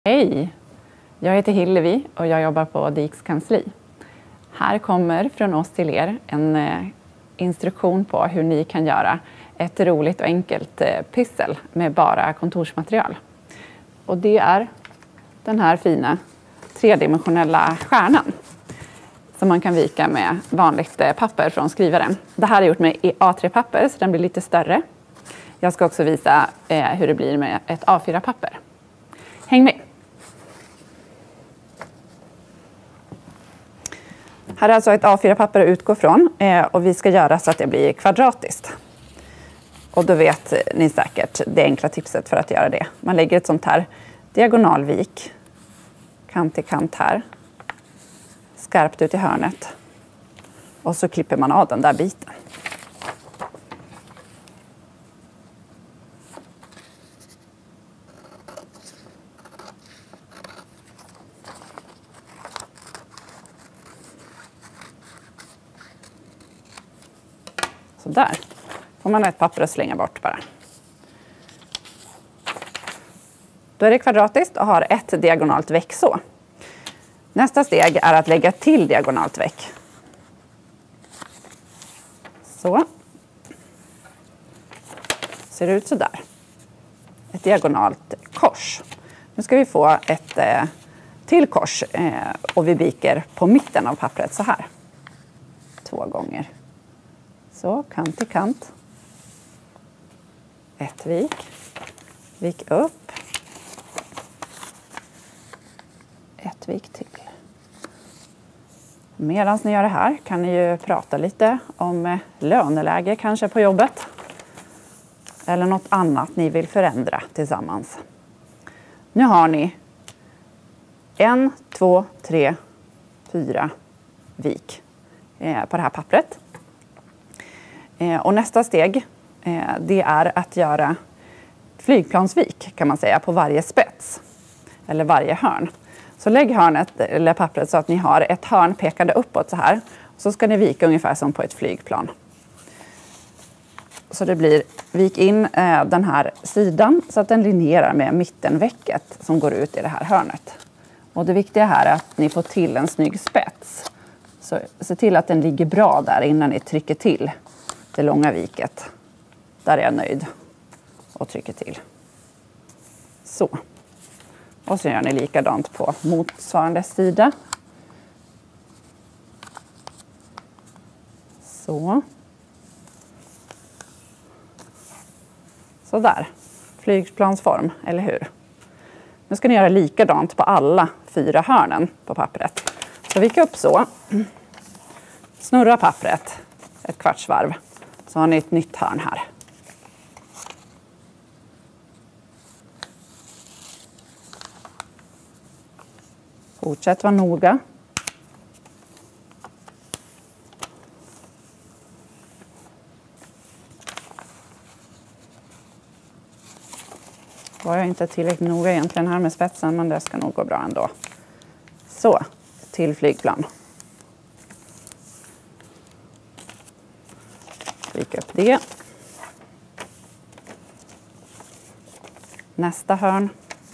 Hej! Jag heter Hillevi och jag jobbar på DIKs kansli. Här kommer från oss till er en instruktion på hur ni kan göra ett roligt och enkelt pyssel med bara kontorsmaterial. Och det är den här fina tredimensionella stjärnan som man kan vika med vanligt papper från skrivaren. Det här är gjort med A3-papper så den blir lite större. Jag ska också visa hur det blir med ett A4-papper. Häng med! Här är alltså ett A4-papper att utgå från och vi ska göra så att det blir kvadratiskt. Och då vet ni säkert det enkla tipset för att göra det. Man lägger ett sånt här diagonalvik, kant till kant här, skarpt ut i hörnet. Och så klipper man av den där biten. Så där får man ett papper att slänga bort bara. Då är det kvadratiskt och har ett diagonalt veck så. Nästa steg är att lägga till diagonalt veck. Så. Ser det ut så där. Ett diagonalt kors. Nu ska vi få ett till kors och vi viker på mitten av pappret så här. 2 gånger. Så, kant till kant. Ett vik. Vik upp. Ett vik till. Medan ni gör det här kan ni ju prata lite om löneläge kanske på jobbet. Eller något annat ni vill förändra tillsammans. Nu har ni 1, 2, 3, 4 vik på det här pappret. Och nästa steg det är att göra flygplansvik kan man säga på varje spets eller varje hörn. Så lägg hörnet eller pappret så att ni har ett hörn pekande uppåt så här. Så ska ni vika ungefär som på ett flygplan. Så det blir vik in den här sidan så att den linjerar med mittenvecket som går ut i det här hörnet. Och det viktiga här är att ni får till en snygg spets. Så se till att den ligger bra där innan ni trycker till det långa viket. Där är jag nöjd. Och trycker till. Så. Och så gör ni likadant på motsvarande sida. Så. Så där. Flygplansform, eller hur? Nu ska ni göra likadant på alla 4 hörnen på pappret. Så vika upp så. Snurra pappret ett kvartsvarv. Så har ni ett nytt hörn här. Fortsätt vara noga. Var jag inte tillräckligt noga egentligen här med spetsen, men det ska nog gå bra ändå. Så, till flygplan. Vika upp det. Nästa hörn.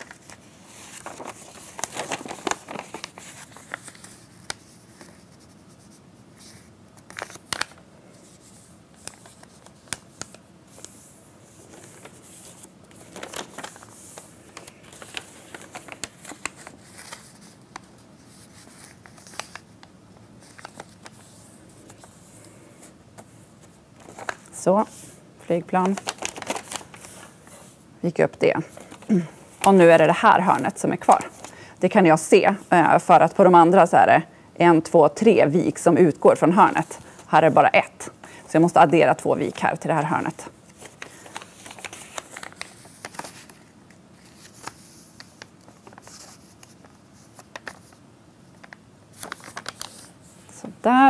Så, flygplan. Vika upp det. Och nu är det här hörnet som är kvar. Det kan jag se för att på de andra så är det 1, 2, 3 vik som utgår från hörnet. Här är det bara 1. Så jag måste addera 2 vik här till det här hörnet. Så där.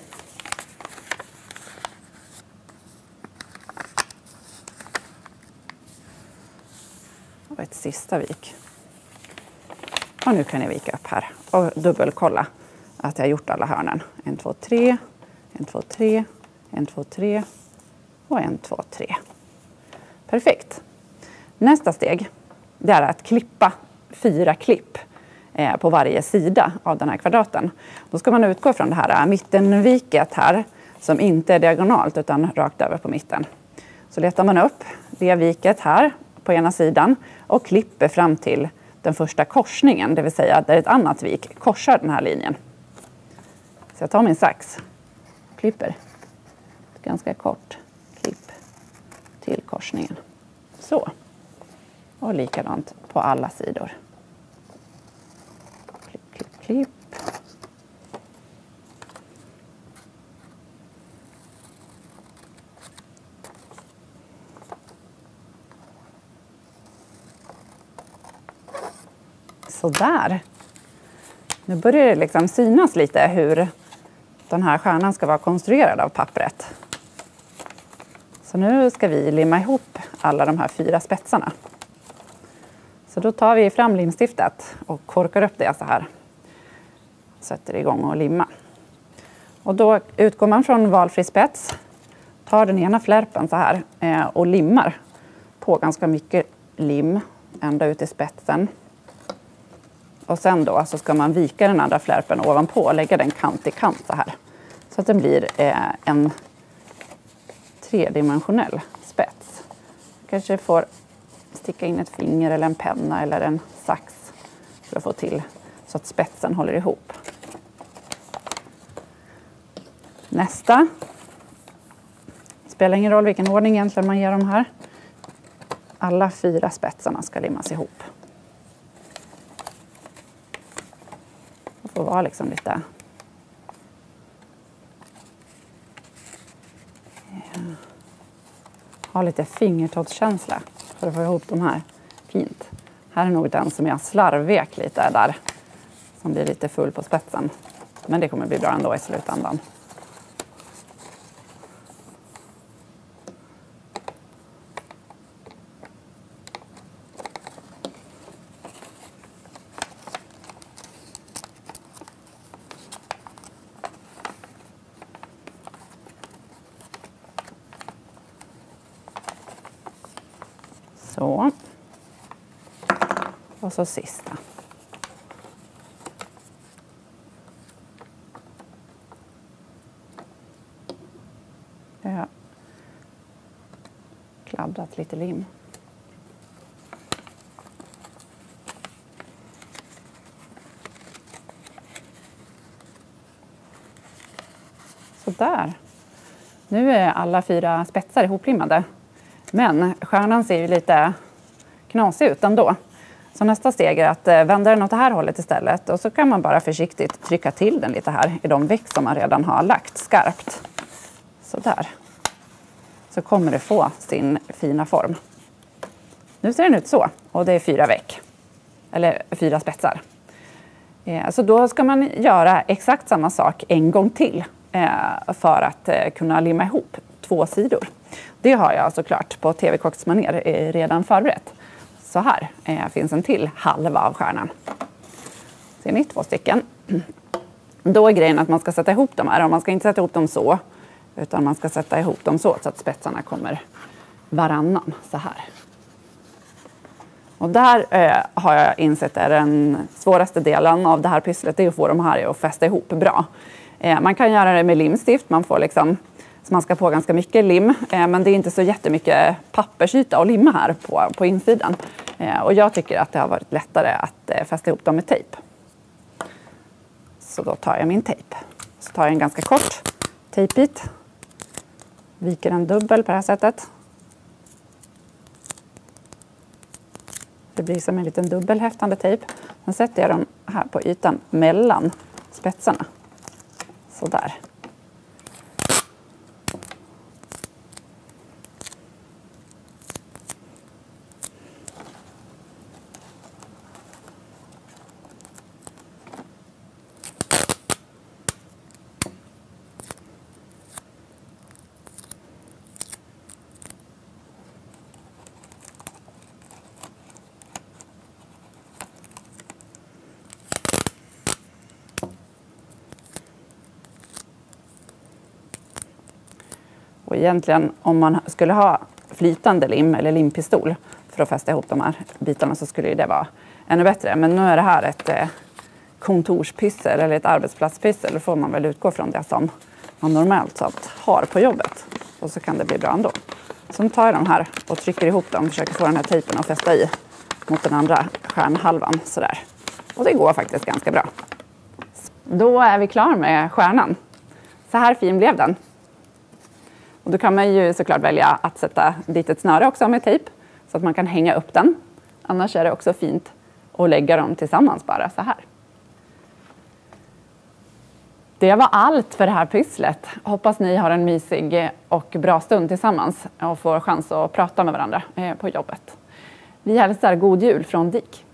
Och ett sista vik. Och nu kan ni vika upp här och dubbelkolla att jag har gjort alla hörnen. 1, 2, 3, 1, 2, 3, 1, 2, 3 och 1, 2, 3. Perfekt. Nästa steg det är att klippa 4 klipp på varje sida av den här kvadraten. Då ska man utgå från det här mittenviket här som inte är diagonalt utan rakt över på mitten. Så letar man upp det viket här på ena sidan och klipper fram till den första korsningen, det vill säga där ett annat vik korsar den här linjen. Så jag tar min sax, klipper ett ganska kort klipp till korsningen. Så. Och likadant på alla sidor. Klipp, klipp, klipp. Så där. Nu börjar det liksom synas lite hur den här stjärnan ska vara konstruerad av pappret. Så nu ska vi limma ihop alla de här 4 spetsarna. Så då tar vi fram limstiftet och korkar upp det så här. Sätter igång och limma. Och då utgår man från valfri spets. Tar den ena flärpen så här och limmar på ganska mycket lim ända ut i spetsen. Och sen då så ska man vika den andra flärpen ovanpå och lägga den kant i kant så här. Så att den blir en tredimensionell spets. Kanske får sticka in ett finger eller en penna eller en sax för att få till så att spetsen håller ihop. Nästa. Spelar ingen roll vilken ordning egentligen man ger dem här. Alla 4 spetsarna ska limmas ihop. Det får vara liksom lite ha lite fingertoppskänsla för att få ihop de här fint. Här är nog den som jag slarvvek lite där. Som blir lite full på spetsen. Men det kommer bli bra ändå i slutändan. Så. Och så sista. Jag har kladdat lite lim. Så där. Nu är alla 4 spetsar ihoplimmade. Men stjärnan ser ju lite knasig ut ändå. Så nästa steg är att vända den åt det här hållet istället. Och så kan man bara försiktigt trycka till den lite här i de veck som man redan har lagt skarpt. Så där. Så kommer det få sin fina form. Nu ser den ut så. Och det är 4 veck. Eller 4 spetsar. Så då ska man göra exakt samma sak en gång till. För att kunna limma ihop 2 sidor. Det har jag såklart på TV-kocksmanér redan förberett. Så här finns en till halva av stjärnan. Ser ni 2 stycken? Då är grejen att man ska sätta ihop dem här. Och man ska inte sätta ihop dem så. Utan man ska sätta ihop dem så att spetsarna kommer varannan så här. Och där har jag insett är den svåraste delen av det här pysslet. Det är att få de här att fästa ihop bra. Man kan göra det med limstift. Man får liksom smaska på ganska mycket lim. Men det är inte så jättemycket pappersyta att limma här på insidan. Och jag tycker att det har varit lättare att fästa ihop dem med tejp. Så då tar jag min tejp. Så tar jag en ganska kort tejpbit. Viker den dubbel på det här sättet. Det blir som en liten dubbelhäftande tejp. Sen sätter jag dem här på ytan mellan spetsarna. Så där. Och egentligen om man skulle ha flytande lim eller limpistol för att fästa ihop de här bitarna så skulle det vara ännu bättre. Men nu är det här ett kontorspyssel eller ett arbetsplatspyssel. Då får man väl utgå från det som man normalt sett har på jobbet. Och så kan det bli bra ändå. Så nu tar jag de här och trycker ihop dem. Försöker få den här tejpen att fästa i mot den andra stjärnhalvan. Sådär. Och det går faktiskt ganska bra. Då är vi klara med stjärnan. Så här fin blev den. Och då kan man ju såklart välja att sätta dit ett snöre också med tejp. Så att man kan hänga upp den. Annars är det också fint att lägga dem tillsammans bara så här. Det var allt för det här pysslet. Hoppas ni har en mysig och bra stund tillsammans och får chans att prata med varandra på jobbet. Vi hälsar god jul från DIK.